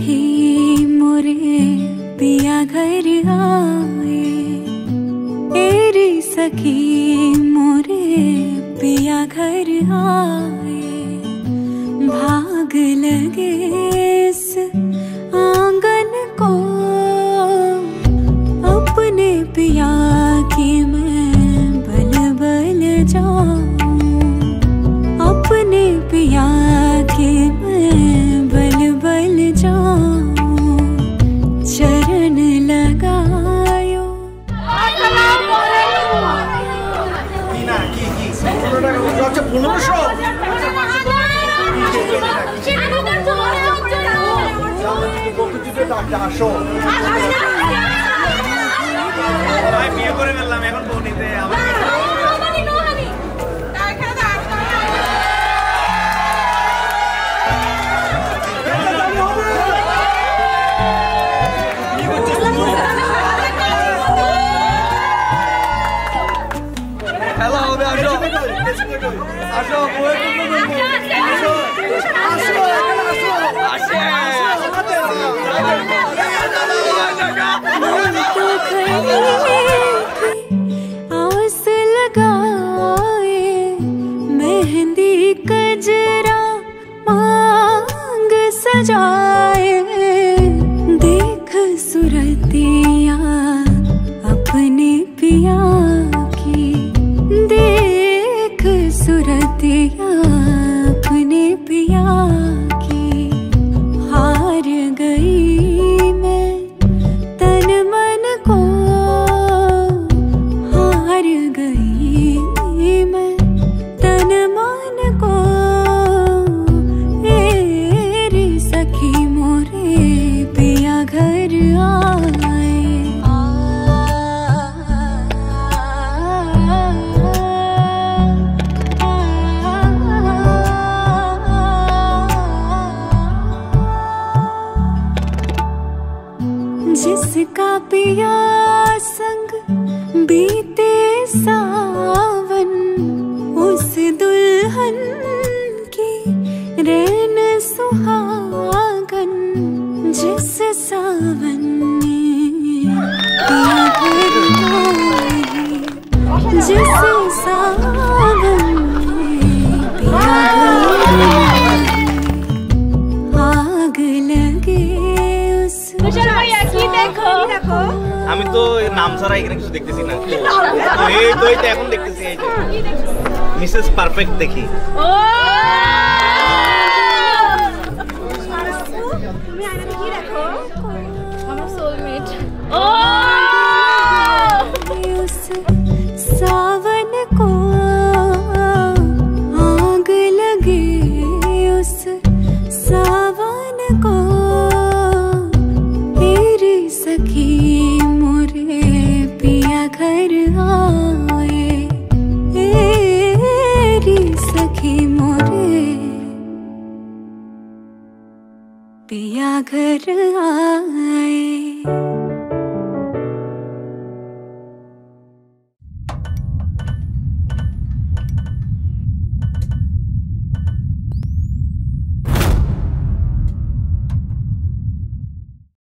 सखी मोरे पिया घर आए, तेरी सखी मोरे पिया घर आए। भाग लगे इस आंगन को अपने पिया की मैं बल बल जाऊं, अपने पिया की मैं बल बल जाऊं। चरण लगायो বিয়ে করে ফেললাম, এখন বউ নিতে খেলা হবে। আসো आस लगाए मेहंदी कजरा मांग सजाए। देख सुरतिया अपने पिया की, देख सुरतिया अपने पिया की। हार गई मैं तन मन को, हार गई मैं तन मन को। तेरी सखी मोरे पिया घर आए। जिसका पिया संग बीते सावन, उस दुल्हन की रैन सुहागन। जिस सावन ने पिया घर आए, जिस सावन ने पिया घर आए। आग लगे उस আমি তো নাম ছাড়া এখানে কিছু দেখতেছি না। এই তো এখন দেখতেছি এই যে মিসেস পারফেক্ট দেখি। তুমি আয়নাতে কি দেখো? আমার সোলমেট। उस सावन को आग लगे, उस सावन को। तेरी सखी मोरे पिया घर आए, तेरी सखी मोरे पिया घर आए।